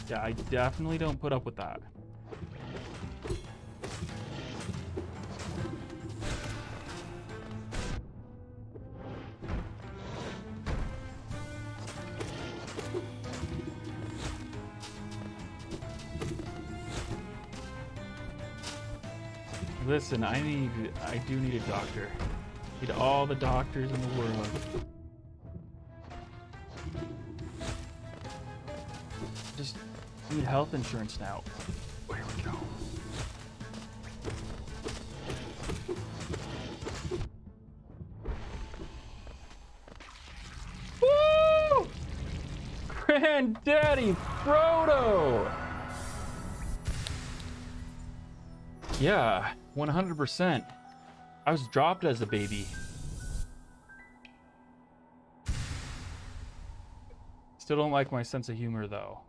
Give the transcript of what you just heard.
Yeah, I definitely don't put up with that. Listen, I do need a doctor. Need all the doctors in the world. Just need health insurance now. There we go. Woo! Granddaddy Frodo! Yeah, 100%. I was dropped as a baby. Still don't like my sense of humor, though.